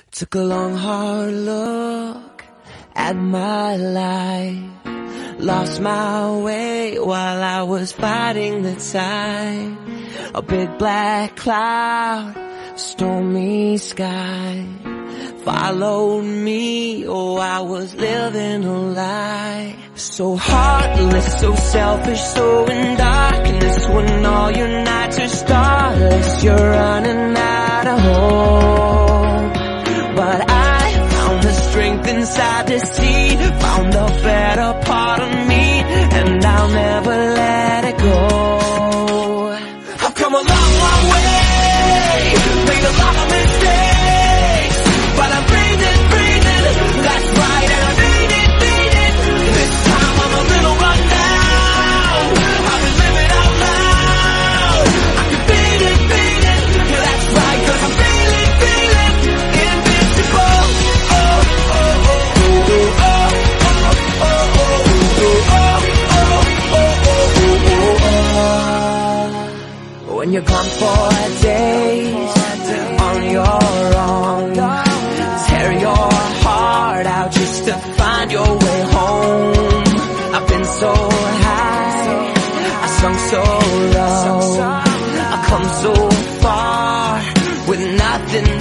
Took a long hard look at my life, lost my way while I was fighting the tide. A big black cloud, stormy sky followed me. Oh, I was living a lie. So heartless, so selfish, so in darkness. When all your nights are starless, you're running out of hope. But I found the strength inside to see, found the better part of me, and I'll never let it go. I've come a long, long way, made a lot of mistakes, but I'm breathing, breathing, that's right, and I made it, this time I'm a little run down, I've been living out loud, I can feel it, yeah that's right, cause I'm feeling, invincible, when you're gone for days on your own, tear your heart out just to find your way home. I've been so high, I sunk so low, I come so far with nothing